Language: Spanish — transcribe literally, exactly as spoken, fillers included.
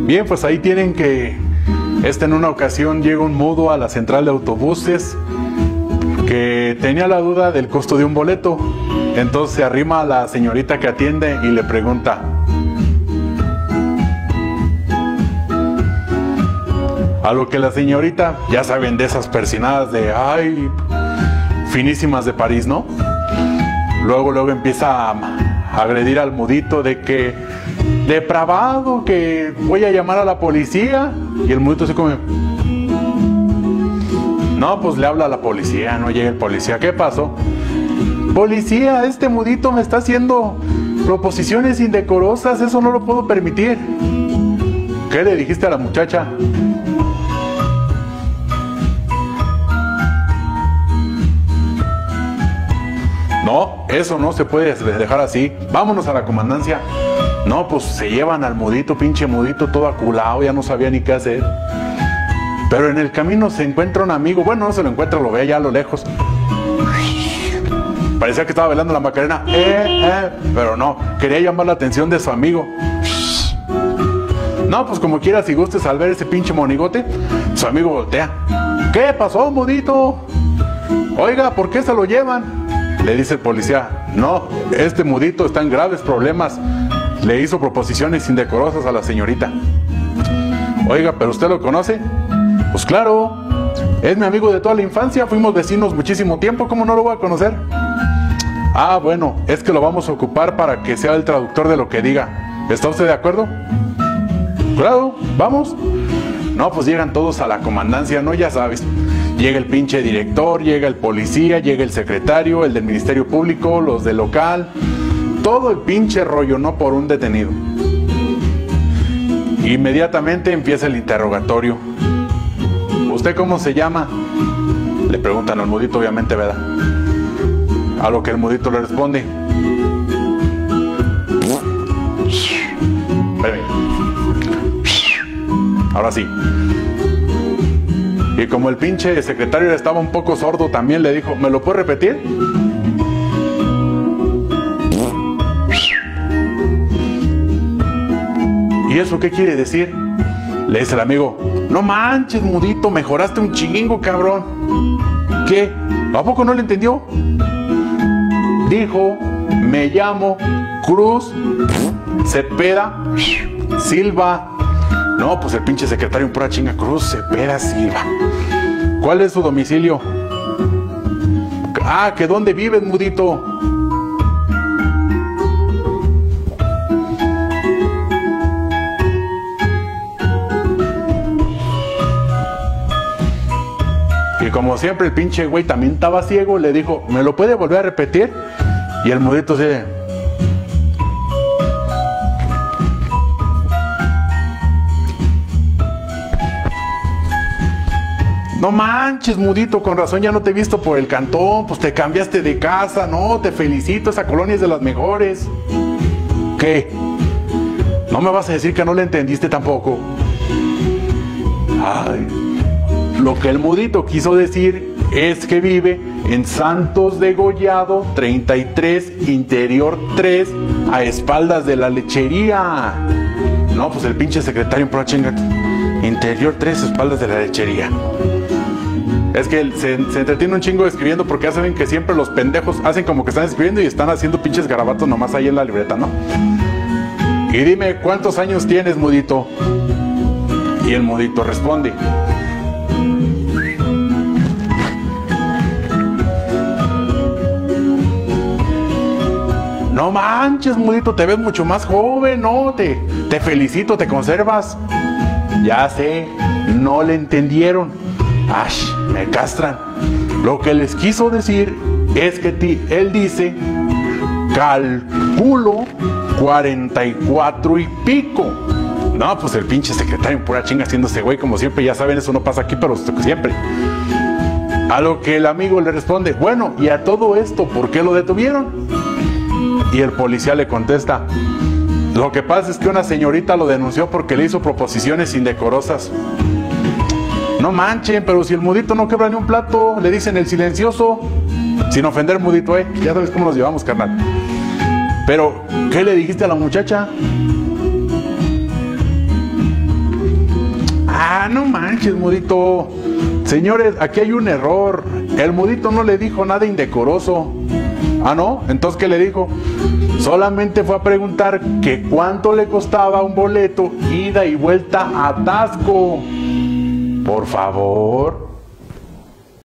Bien, pues ahí tienen que, este en una ocasión llega un mudo a la central de autobuses que tenía la duda del costo de un boleto. Entonces se arrima a la señorita que atiende y le pregunta: a lo que la señorita, ya saben, de esas persinadas de ay, finísimas de París, ¿no? Luego, luego empieza a agredir al mudito de que depravado, que voy a llamar a la policía. Y el mudito se come. No, pues le habla a la policía, no llega el policía. ¿Qué pasó? Policía, este mudito me está haciendo proposiciones indecorosas, eso no lo puedo permitir. ¿Qué le dijiste a la muchacha? No, eso no se puede dejar así. Vámonos a la comandancia. No, pues se llevan al mudito, pinche mudito, todo aculado, ya no sabía ni qué hacer. Pero en el camino se encuentra un amigo. Bueno, no se lo encuentra, lo ve allá a lo lejos. Parecía que estaba bailando la Macarena. Eh, eh, pero no, quería llamar la atención de su amigo. No, pues como quiera, si gustes, al ver ese pinche monigote, su amigo voltea. ¿Qué pasó, mudito? Oiga, ¿por qué se lo llevan? Le dice el policía: no, este mudito está en graves problemas. Le hizo proposiciones indecorosas a la señorita. Oiga, ¿pero usted lo conoce? Pues claro, es mi amigo de toda la infancia, fuimos vecinos muchísimo tiempo, ¿cómo no lo voy a conocer? Ah, bueno, es que lo vamos a ocupar para que sea el traductor de lo que diga. ¿Está usted de acuerdo? Claro, vamos. No, pues llegan todos a la comandancia, ¿no? Ya sabes. Llega el pinche director, llega el policía, llega el secretario, el del Ministerio Público, los del local. Todo el pinche rollo, no por un detenido. Inmediatamente empieza el interrogatorio. ¿Usted cómo se llama? Le preguntan al mudito, obviamente, ¿verdad? A lo que el mudito le responde: espérame. Ahora sí. Y como el pinche secretario estaba un poco sordo, también le dijo: ¿me lo puede repetir? ¿Y eso qué quiere decir? Le dice el amigo: no manches, mudito, mejoraste un chingo, cabrón. ¿Qué? ¿A poco no le entendió? Dijo: me llamo Cruz Cepeda Silva. No, pues el pinche secretario en pura chinga: Cruz Cepeda Silva. ¿Cuál es su domicilio? Ah, ¿que dónde vives, mudito? Y como siempre el pinche güey también estaba ciego, le dijo: ¿me lo puede volver a repetir? Y el mudito se... no manches, mudito, con razón ya no te he visto por el cantón, pues te cambiaste de casa, no, te felicito, esa colonia es de las mejores. ¿Qué? ¿No me vas a decir que no le entendiste tampoco? Ay, lo que el mudito quiso decir es que vive en Santos de Gollado treinta y tres, interior tres, a espaldas de la lechería. No, pues el pinche secretario en pura chinga: interior tres, espaldas de la lechería. Es que se, se entretiene un chingo escribiendo, porque ya saben que siempre los pendejos hacen como que están escribiendo y están haciendo pinches garabatos nomás ahí en la libreta, ¿no? Y dime, ¿cuántos años tienes, mudito? Y el mudito responde: no manches, mudito, te ves mucho más joven, ¿no? Te, te felicito, te conservas. Ya sé, no le entendieron. ¡Ash! Me castran. Lo que les quiso decir es que ti, él dice: calculo cuarenta y cuatro y pico. No, pues el pinche secretario en pura chinga haciéndose güey, como siempre. Ya saben, eso no pasa aquí, pero siempre. A lo que el amigo le responde: bueno, y a todo esto, ¿por qué lo detuvieron? Y el policía le contesta: lo que pasa es que una señorita lo denunció porque le hizo proposiciones indecorosas. No manchen, pero si el mudito no quebra ni un plato, le dicen el silencioso. Sin ofender, mudito, eh. Ya sabes cómo nos llevamos, carnal. Pero, ¿qué le dijiste a la muchacha? Ah, no manches, Mudito. Señores, aquí hay un error. El Mudito no le dijo nada indecoroso. Ah, ¿no? Entonces, ¿qué le dijo? Solamente fue a preguntar que cuánto le costaba un boleto ida y vuelta a Tasco. Por favor.